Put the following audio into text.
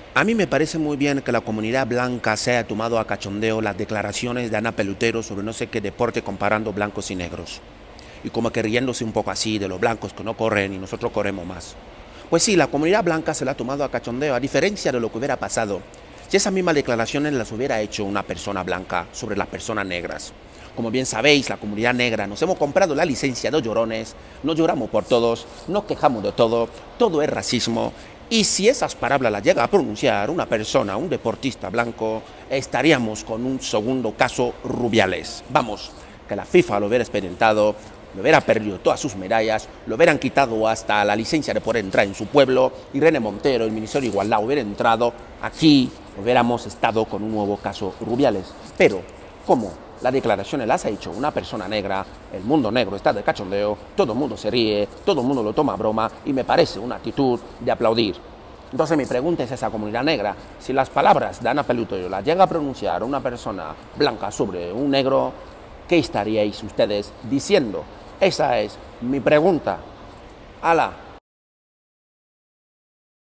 A mí me parece muy bien que la comunidad blanca se haya tomado a cachondeo las declaraciones de Ana Pelutero sobre no sé qué deporte comparando blancos y negros. Y como que riéndose un poco así de los blancos que no corren y nosotros corremos más. Pues sí, la comunidad blanca se la ha tomado a cachondeo, a diferencia de lo que hubiera pasado si esas mismas declaraciones las hubiera hecho una persona blanca sobre las personas negras. Como bien sabéis, la comunidad negra nos hemos comprado la licencia de llorones, no lloramos por todos, nos quejamos de todo es racismo. Y si esas palabras las llega a pronunciar una persona, un deportista blanco, estaríamos con un segundo caso Rubiales. Vamos, que la FIFA lo hubiera experimentado, lo hubiera perdido todas sus medallas, lo hubieran quitado hasta la licencia de poder entrar en su pueblo, Irene Montero, el Ministerio de Igualdad, hubiera entrado aquí, hubiéramos estado con un nuevo caso Rubiales. Pero, ¿cómo? Las declaraciones las ha hecho una persona negra, el mundo negro está de cachondeo, todo el mundo se ríe, todo el mundo lo toma a broma y me parece una actitud de aplaudir. Entonces mi pregunta es a esa comunidad negra, si las palabras de Ana Pelutero las llega a pronunciar una persona blanca sobre un negro, ¿qué estaríais ustedes diciendo? Esa es mi pregunta. ¡Hala!